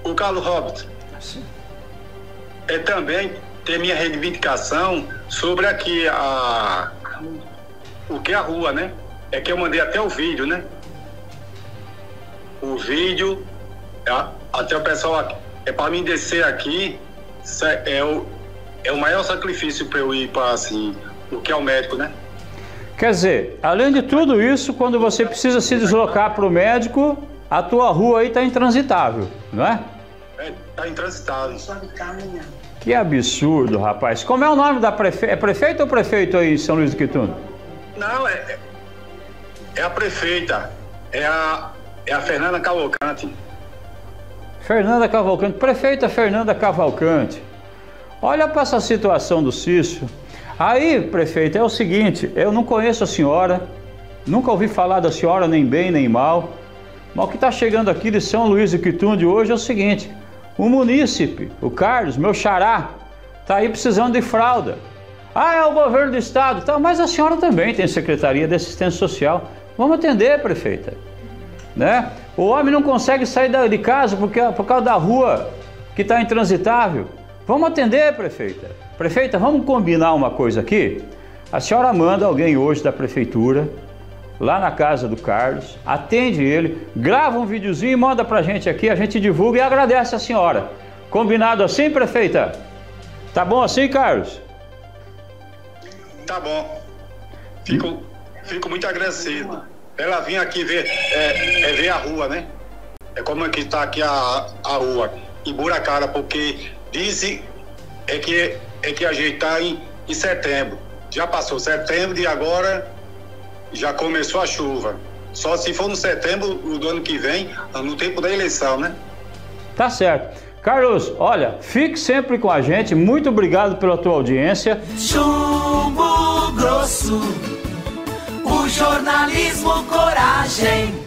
o Carlos Roberto, é também ter minha reivindicação sobre aqui o que é a rua, né? É que eu mandei até o vídeo, né? O vídeo, até o pessoal aqui, é para mim descer aqui, é o maior sacrifício para eu ir para, assim, o que é o médico, né? Quer dizer, além de tudo isso, quando você precisa se deslocar para o médico, a tua rua aí está intransitável, não é? Está intransitável. Que absurdo, rapaz. Como é o nome da prefeita? É prefeita ou prefeito aí em São Luís do Quitundo? Não, é a prefeita. É a Fernanda Cavalcante. Fernanda Cavalcante. Prefeita Fernanda Cavalcante. Olha para essa situação do Cício. Aí, prefeita, é o seguinte, eu não conheço a senhora, nunca ouvi falar da senhora, nem bem nem mal, mas o que está chegando aqui de São Luís do Quitundo hoje é o seguinte, o munícipe, o Carlos, meu xará, está aí precisando de fralda. Ah, é o governo do estado, tá, mas a senhora também tem Secretaria de Assistência Social. Vamos atender, prefeita. Né? O homem não consegue sair de casa por causa da rua que está intransitável. Vamos atender, prefeita. Prefeita, vamos combinar uma coisa aqui? A senhora manda alguém hoje da prefeitura, lá na casa do Carlos, atende ele, grava um videozinho e manda pra gente aqui, a gente divulga e agradece a senhora. Combinado assim, prefeita? Tá bom assim, Carlos? Tá bom. Fico muito agradecido. Ela vinha aqui ver a rua, né? É como é que está aqui a rua, emburacada, porque dizem que ajeitar em setembro. Já passou setembro e agora já começou a chuva. Só se for no setembro do ano que vem, no tempo da eleição, né? Tá certo. Carlos, olha, fique sempre com a gente. Muito obrigado pela tua audiência. Chumbo Grosso, o jornalismo coragem.